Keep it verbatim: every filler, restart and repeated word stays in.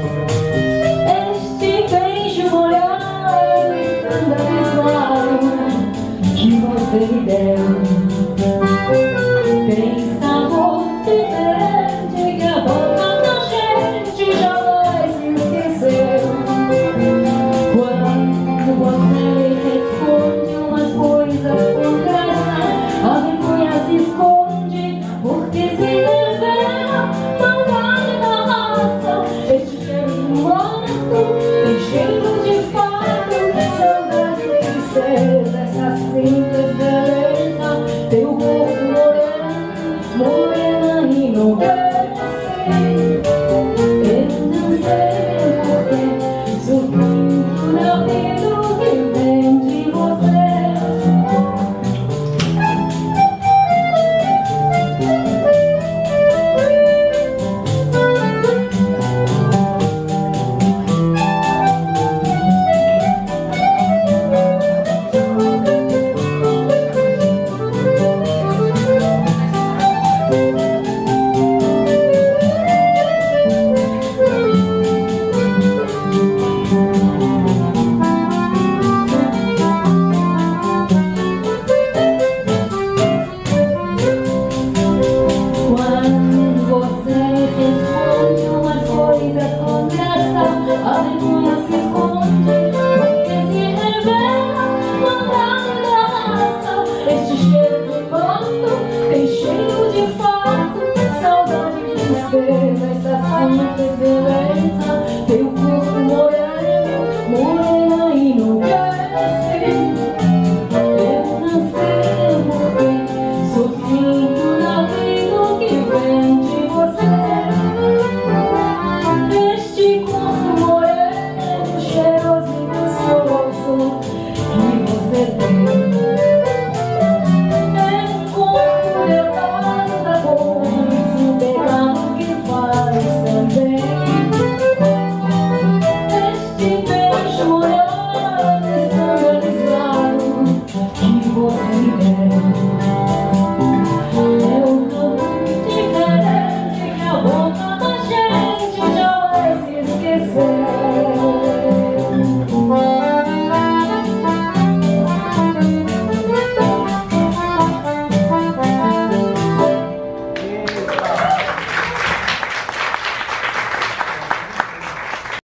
Este beijo molhado e escandalizado que você me deu tem sabor diferente que a boca da gente jamais se esqueceu. Quando você me responde umas coisas com graça, a vergonha se esconde porque se revela maldade da raça. Este cheiro morto tem cheiro de fato, saudade e tristeza, essa simples beleza. Teu corpo moreno, morena e não sei. Eu não sei porquê, sorrindo na vida que vem de você. Você responde umas coisas com graça, a vergonha se